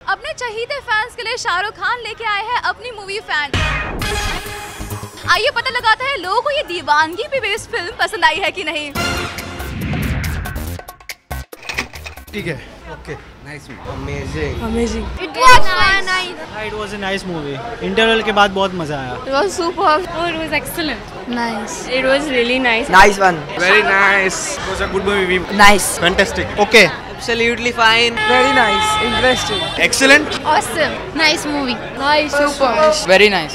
अपने चहीते फैंस के लिए शाहरुख खान लेके आए हैं अपनी मूवी फैन। आइए पता लगाता है लोगों को ये दीवानगी पे बेस्ड फिल्म पसंद आई है कि नहीं। ठीक है, okay, nice, amazing, amazing. It was nice. It was a nice movie. Interval के बाद बहुत मजा आया। It was superb. Oh, it was excellent. Nice. It was really nice. Nice one, very nice, it was a good movie. Nice. Fantastic. Okay. absolutely fine, Very nice. Interesting. Excellent. Awesome. Nice movie. Nice. Super. Very nice.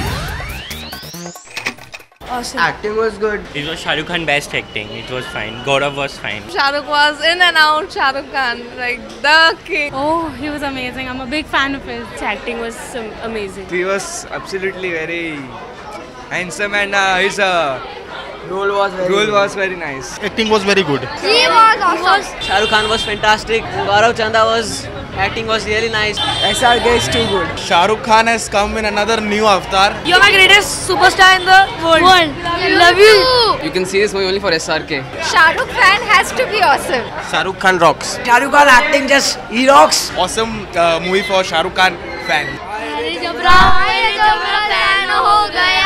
Awesome. acting was good. It was Shah Rukh Khan best acting. It was fine. Gaurav was fine. Shahrukh was in and out. Shahrukh Khan, like the king. Oh, he was amazing. I'm a big fan of his. His acting was amazing. He was absolutely very handsome and his Role was very nice. Acting was very good. He was awesome. Shah Rukh Khan was fantastic. Gaurav Chanda was acting was really nice. SRK is too good. Shah Rukh Khan has come in another new avatar. You're my greatest superstar in the world. Love you. You can see this movie only for SRK. Shahrukh fan has to be awesome. Shah Rukh Khan rocks. Shah Rukh Khan acting just he rocks. Awesome movie for Shah Rukh Khan fan. जबरा fan हो गया.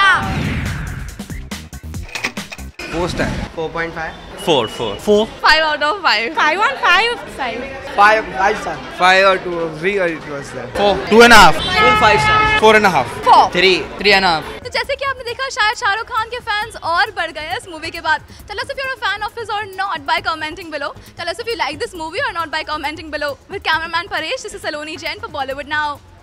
4 star. 4.5. 4. 5 out of 5. 5 on 5. 5. 5 star. 5 or 2 or 3 or it was there. 4, 2.5, Full 5 stars. 4.5. 3. 3.5. तो जैसे कि आपने देखा शायद शाहरुख खान के फैंस और बढ़ गए इस मूवी के बाद। Tell us if you're a fan of his or not by commenting below. Tell us if you like this movie or not by commenting below. With cameraman Paresh, this is Saloni Jain for Bollywood Now.